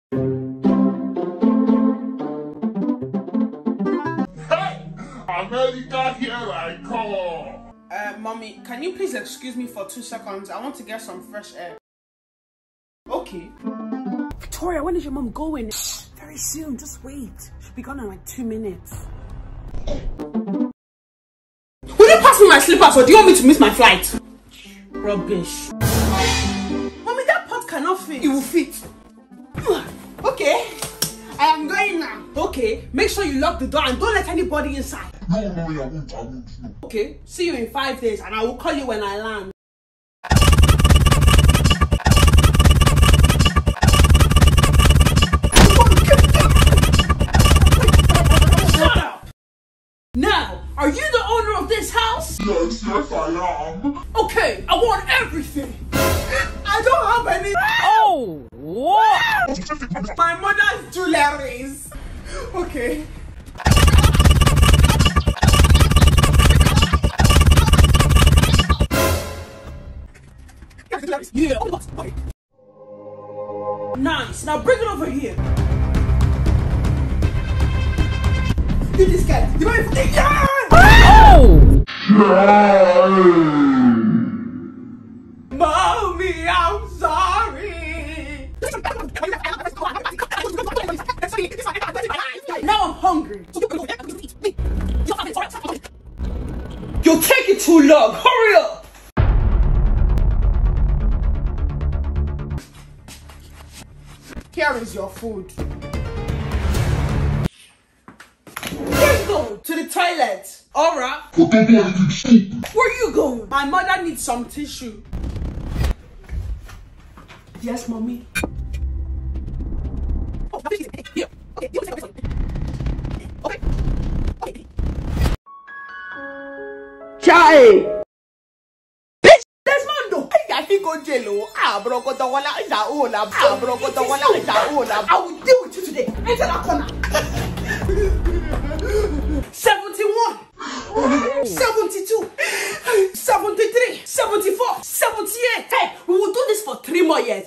America, here I come. Mommy, can you please excuse me for 2 seconds? I want to get some fresh air. Okay. Victoria, when is your mom going? Very soon, just wait. She'll be gone in like 2 minutes. Will you pass me my slippers or do you want me to miss my flight? Rubbish. Mommy, that pot cannot fit. It will fit. Okay. I am going now. Okay, make sure you lock the door and don't let anybody inside. No, I won't, no. Okay, see you in 5 days and I will call you when I land. Shut up! Now, are you the owner of this house? Yes, I am. Okay, I want everything. I don't have any. Oh, what? My mother's jewelries. Okay. Yeah. Nice. Now bring it over here. You this guy. You want to yeah! Oh! Mommy, I'm sorry. Now I'm hungry. You're taking too long. Hurry up. Here is your food. Where you going? To the toilet. Alright. Where you going? My mother needs some tissue. Yes, mommy. Oh, here. Okay. Okay. Chai. Bitch, Desmondo. I think go jello. I will deal with you today. Enter that corner. 71. 72, 73, 74, 78. Hey, we will do this for 3 more years.